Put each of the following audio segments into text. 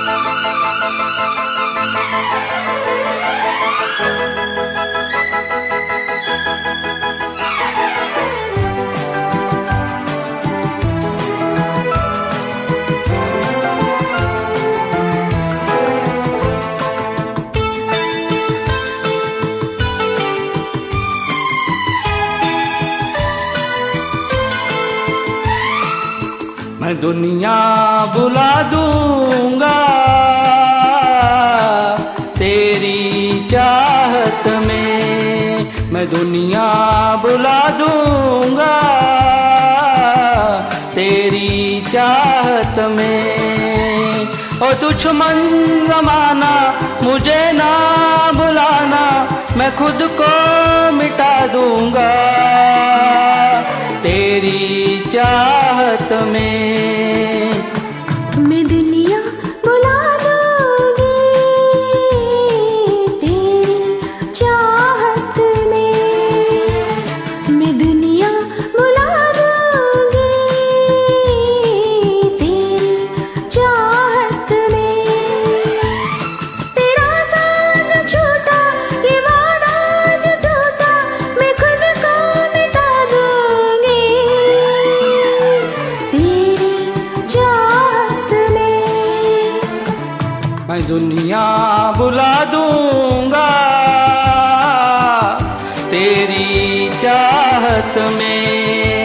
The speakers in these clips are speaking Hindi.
मैं दुनिया बुला दूंगा तेरी चाहत में, मैं दुनिया बुला दूंगा तेरी चाहत में। ओ दुश्मन ज़माना मुझे ना बुलाना, मैं खुद को मिटा दूंगा तेरी चाहत में। मैं दुनिया बुला दूंगी तेरी चाहत में, मैं दुनिया बुला दूंगी तेरी चाहत में। तेरा साथ छूटा ये वादा जो टूटा, मैं खुद को मिटा दूंगी तेरी चाहत में। मैं दुनिया बुला दूंगा तेरी चाहत में।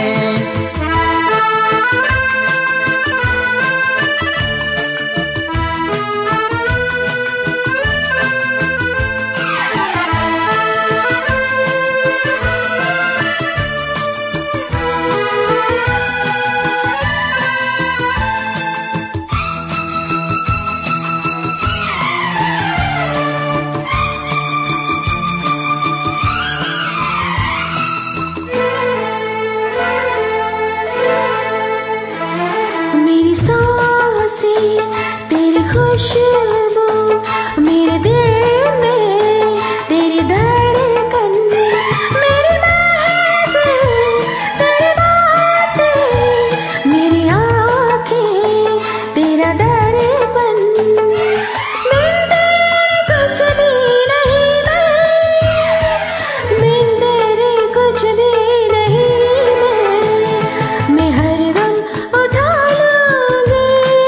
मेरी सांसें तेरी खुशबू, मेरे दिल में तेरी धड़कन, मेरी महफिल तेरी बातें, मेरी आँखें तेरा दर्पण। मैं तेरे कुछ भी नहीं, मैं तेरे कुछ भी नहीं, मैं हरदम उठा लूंगी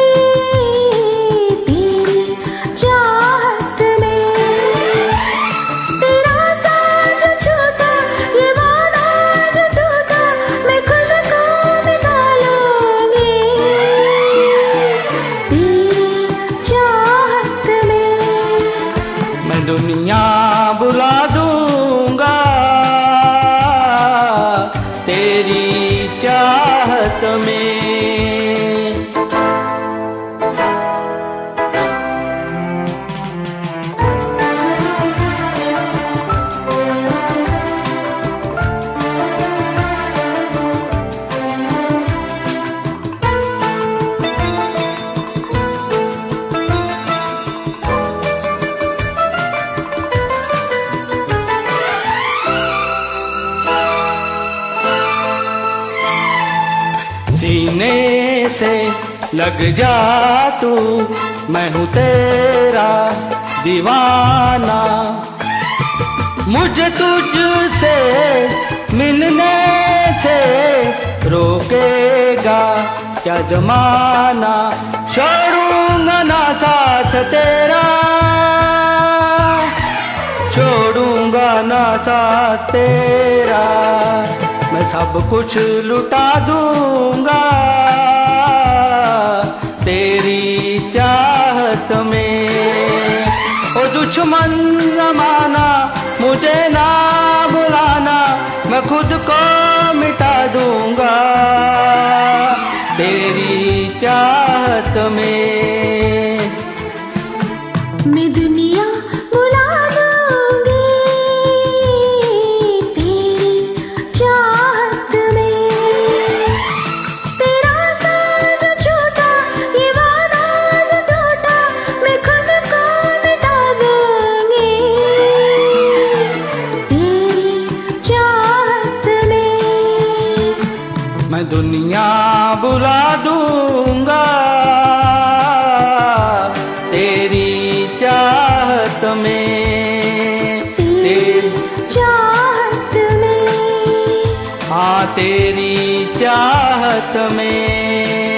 तेरी चाहत में। तेरा साथ छूटा ये वादा जो टूटा, मैं खुद को मिटा लूंगी तेरी चाहत में। मैं दुनिया बुला दूंगा तेरी चाहत में। सीने से लग जा तू, मैं हूँ तेरा दीवाना। मुझे तुझसे मिलने से रोकेगा क्या जमाना। छोड़ूंगा ना साथ तेरा, छोड़ूंगा ना साथ तेरा। मैं सब कुछ लुटा दूंगा तेरी चाहत में। ओ दुश्मन ज़माना मुझे ना बुलाना, मैं खुद को मिटा दूंगा तेरी चाहत में। मैं दुनिया बुला दूंगी तेरी चाहत में। तेरा साथ छूटा ये वादा जो टूटा, मैं खुद को मिटा दूंगी तेरी चाहत में। मैं दुनिया बुला दूंगा चाहत में, तेरी चाहत में, हाँ तेरी चाहत में।